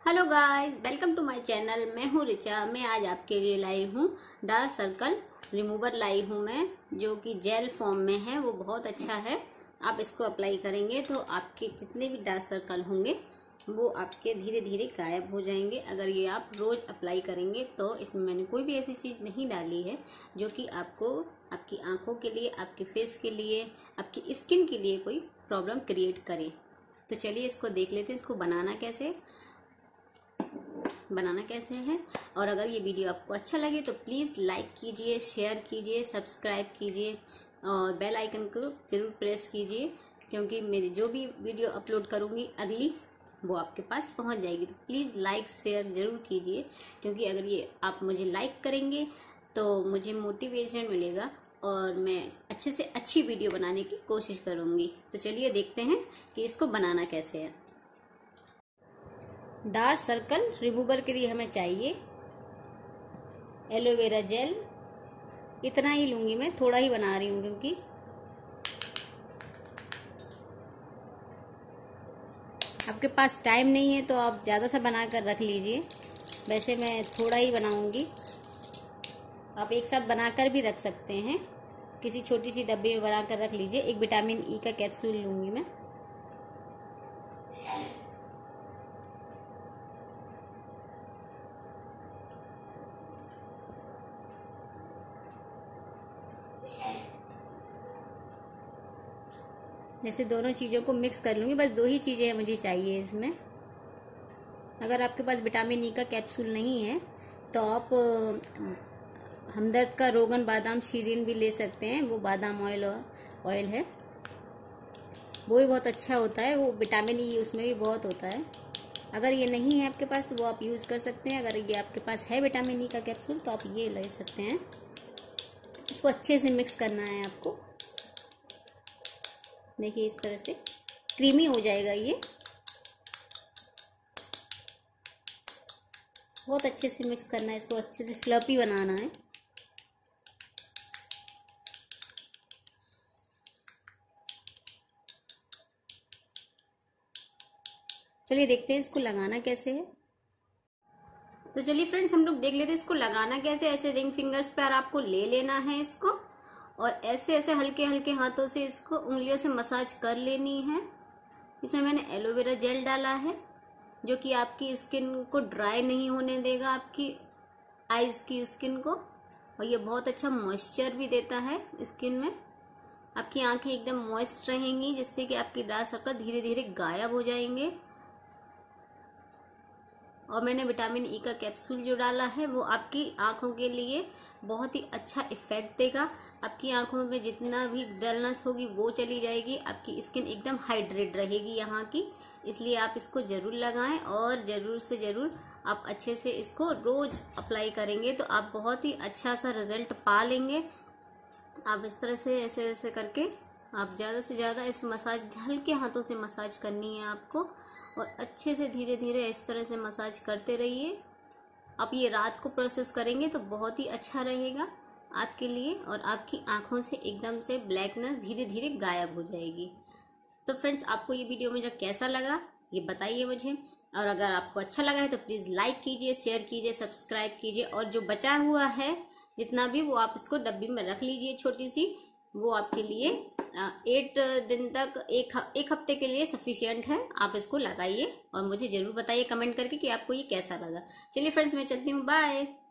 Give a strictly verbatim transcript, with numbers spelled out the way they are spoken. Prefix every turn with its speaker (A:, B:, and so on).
A: Hello guys, welcome to my channel. मैं हूँ रिचा। मैं आज आपके लिए लाई हूँ डार्क सर्कल रिमूवर लाई हूँ मैं, जो कि जेल फॉर्म में है। वो बहुत अच्छा है। आप इसको अप्लाई करेंगे तो आपके जितने भी डार्क सर्कल होंगे वो आपके धीरे धीरे गायब हो जाएंगे। अगर ये आप रोज़ अप्लाई करेंगे तो इसमें मैंने कोई भी ऐसी चीज़ नहीं डाली है जो कि आपको आपकी आँखों के लिए, आपके फेस के लिए, आपकी स्किन के लिए कोई प्रॉब्लम क्रिएट करे। तो चलिए इसको देख लेते हैं, इसको बनाना कैसे बनाना कैसे है। और अगर ये वीडियो आपको अच्छा लगे तो प्लीज़ लाइक कीजिए, शेयर कीजिए, सब्सक्राइब कीजिए और बेल आइकन को ज़रूर प्रेस कीजिए, क्योंकि मेरी जो भी वीडियो अपलोड करूँगी अगली वो आपके पास पहुंच जाएगी। तो प्लीज़ लाइक शेयर ज़रूर कीजिए, क्योंकि अगर ये आप मुझे लाइक करेंगे तो मुझे मोटिवेशन मिलेगा और मैं अच्छे से अच्छी वीडियो बनाने की कोशिश करूँगी। तो चलिए देखते हैं कि इसको बनाना कैसे है। डार्क सर्कल रिमूवर के लिए हमें चाहिए एलोवेरा जेल। इतना ही लूँगी मैं, थोड़ा ही बना रही हूँ क्योंकि आपके पास टाइम नहीं है तो आप ज़्यादा सा बना कर रख लीजिए। वैसे मैं थोड़ा ही बनाऊँगी, आप एक साथ बनाकर भी रख सकते हैं। किसी छोटी सी डब्बे में बना कर रख लीजिए। एक विटामिन ई का कैप्सूल लूँगी मैं। जैसे दोनों चीज़ों को मिक्स कर लूँगी। बस दो ही चीज़ें मुझे चाहिए इसमें। अगर आपके पास विटामिन ई का कैप्सूल नहीं है तो आप हमदर्द का रोगन बादाम शीरीन भी ले सकते हैं। वो बादाम ऑयल ऑयल है, वो भी बहुत अच्छा होता है। वो विटामिन ई उसमें भी बहुत होता है। अगर ये नहीं है आपके पास तो वो आप यूज़ कर सकते हैं। अगर ये आपके पास है विटामिन ई का कैप्सूल तो आप ये ले सकते हैं। इसको अच्छे से मिक्स करना है आपको। देखिए इस तरह से क्रीमी हो जाएगा ये। बहुत अच्छे से मिक्स करना है इसको, अच्छे से फ्लफी बनाना है। चलिए देखते हैं इसको लगाना कैसे है। तो चलिए फ्रेंड्स, हम लोग देख लेते हैं इसको लगाना कैसे। ऐसे रिंग फिंगर्स पर आपको ले लेना है इसको और ऐसे ऐसे हल्के हल्के हाथों से इसको उंगलियों से मसाज कर लेनी है। इसमें मैंने एलोवेरा जेल डाला है जो कि आपकी स्किन को ड्राई नहीं होने देगा, आपकी आईज की स्किन को। और ये बहुत अच्छा मॉइस्चर भी देता है स्किन में। आपकी आंखें एकदम मॉइस्ट रहेंगी, जिससे कि आपकी डार्क सर्कल धीरे धीरे गायब हो जाएंगे। और मैंने विटामिन ई का कैप्सूल जो डाला है वो आपकी आंखों के लिए बहुत ही अच्छा इफेक्ट देगा। आपकी आंखों में जितना भी डलनेस होगी वो चली जाएगी। आपकी स्किन एकदम हाइड्रेट रहेगी यहाँ की। इसलिए आप इसको ज़रूर लगाएं और ज़रूर से ज़रूर आप अच्छे से इसको रोज़ अप्लाई करेंगे तो आप बहुत ही अच्छा सा रिजल्ट पा लेंगे। आप इस तरह से ऐसे ऐसे करके आप ज़्यादा से ज़्यादा इस मसाज, हल्के हाथों से मसाज करनी है आपको और अच्छे से धीरे धीरे इस तरह से मसाज करते रहिए। आप ये रात को प्रोसेस करेंगे तो बहुत ही अच्छा रहेगा आपके लिए और आपकी आंखों से एकदम से ब्लैकनेस धीरे धीरे गायब हो जाएगी। तो फ्रेंड्स, आपको ये वीडियो मुझे कैसा लगा ये बताइए मुझे। और अगर आपको अच्छा लगा है तो प्लीज़ लाइक कीजिए, शेयर कीजिए, सब्सक्राइब कीजिए। और जो बचा हुआ है जितना भी वो आप इसको डब्बी में रख लीजिए छोटी सी। वो आपके लिए एट दिन तक, एक एक हफ्ते के लिए सफिशिएंट है। आप इसको लगाइए और मुझे ज़रूर बताइए कमेंट करके कि आपको ये कैसा लगा। चलिए फ्रेंड्स, मैं चलती हूँ, बाय।